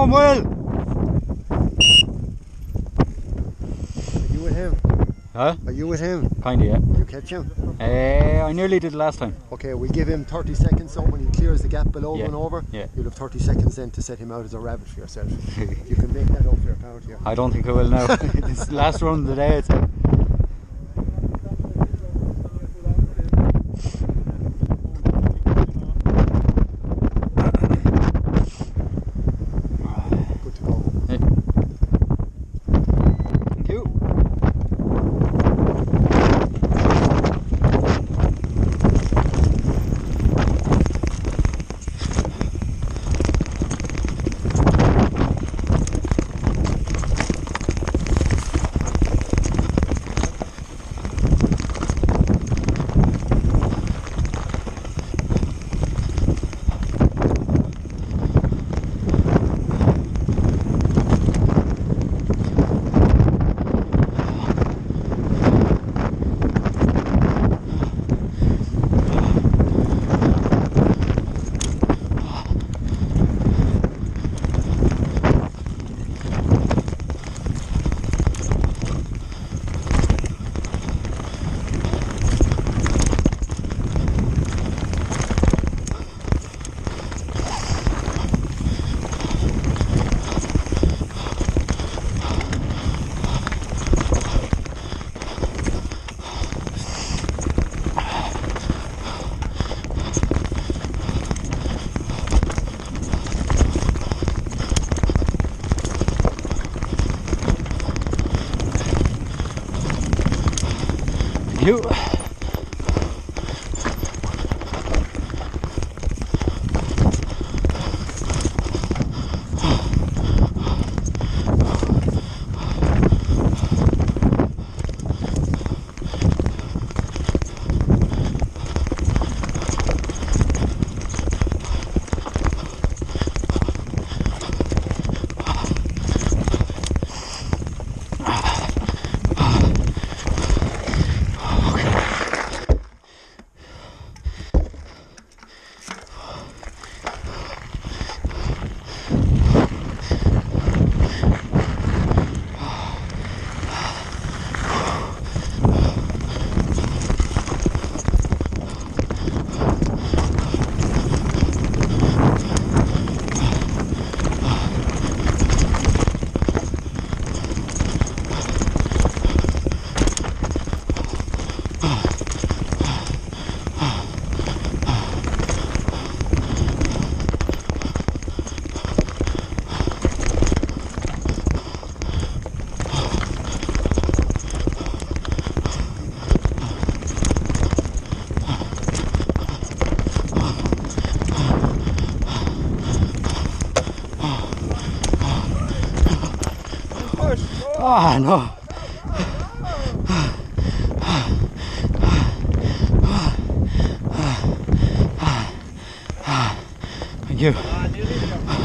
going well. Are you with him? Huh? Are you with him? Kinda, yeah. You catch him? I nearly did last time. Okay, we'll give him 30 seconds, so when he clears the gap below going over, yeah. you'll have 30 seconds then to set him out as a rabbit for yourself. You can make that up for your pound here. I don't think I will now. It's the last run of the day, I'd say. Good to go. Thank you. You. Ah, no. Thank you.